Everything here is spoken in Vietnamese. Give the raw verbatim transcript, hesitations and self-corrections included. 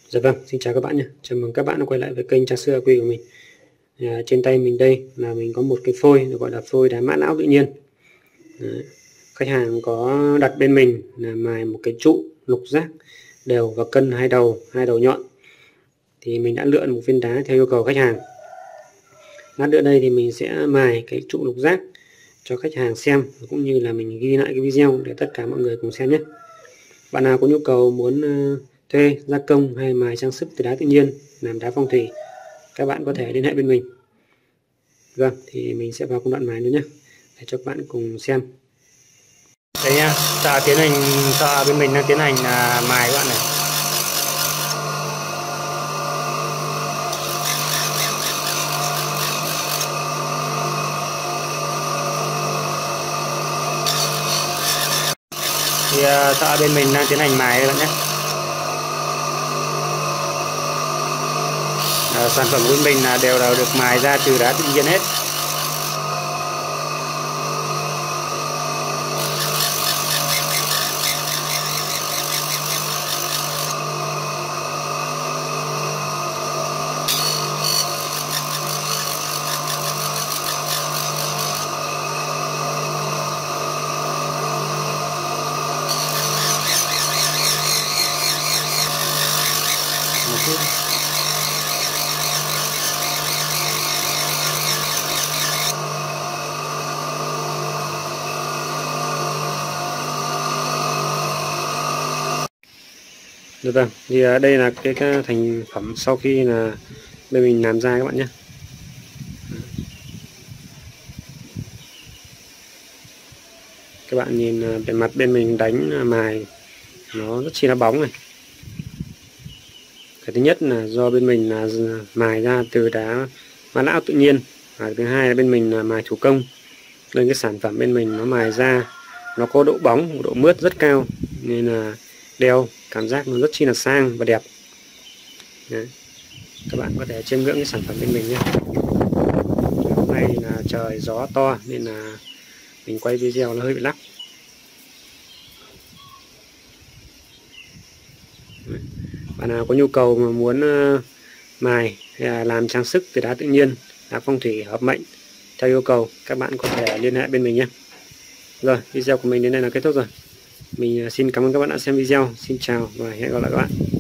Dạ vâng, xin chào các bạn nhé. Chào mừng các bạn đã quay lại với kênh Trà Sữa a quy của mình. À, trên tay mình đây là mình có một cái phôi được gọi là phôi đá mã não tự nhiên. Đấy. Khách hàng có đặt bên mình là mài một cái trụ lục giác đều và cân hai đầu, hai đầu nhọn. Thì mình đã lựa một viên đá theo yêu cầu khách hàng. Lát nữa đây thì mình sẽ mài cái trụ lục giác cho khách hàng xem, cũng như là mình ghi lại cái video để tất cả mọi người cùng xem nhé. Bạn nào có nhu cầu muốn uh, thuê gia công hay mài trang sức từ đá tự nhiên làm đá phong thủy, các bạn có thể liên hệ bên mình. Vâng, thì mình sẽ vào công đoạn mài nữa nhé, để cho các bạn cùng xem. Đây nha, ta tiến hành, ta bên mình đang tiến hành uh, mài các bạn này. Thì uh, ta bên mình đang tiến hành mài các bạn nhé. À, sản phẩm của bên mình là đều là được mài ra từ đá tự nhiên hết. Một phút. Được vâng, thì đây là cái, cái thành phẩm sau khi là bên mình làm ra các bạn nhé. Các bạn nhìn bề mặt bên mình đánh mài nó rất chi là bóng này. Cái thứ nhất là do bên mình là mài ra từ đá mã não tự nhiên, và thứ hai là bên mình là mài thủ công, nên cái sản phẩm bên mình nó mài ra nó có độ bóng, độ mướt rất cao, nên là đeo cảm giác nó rất chi là sang và đẹp. Đấy. Các bạn có thể chiêm ngưỡng cái sản phẩm bên mình nhé. Hôm nay là trời gió to nên là mình quay video nó hơi bị lắc. Đấy. Bạn nào có nhu cầu mà muốn uh, mài hay là làm trang sức từ đá tự nhiên, đá phong thủy hợp mệnh theo yêu cầu, các bạn có thể liên hệ bên mình nhé. Rồi, video của mình đến đây là kết thúc rồi. Mình uh, xin cảm ơn các bạn đã xem video. Xin chào và hẹn gặp lại các bạn.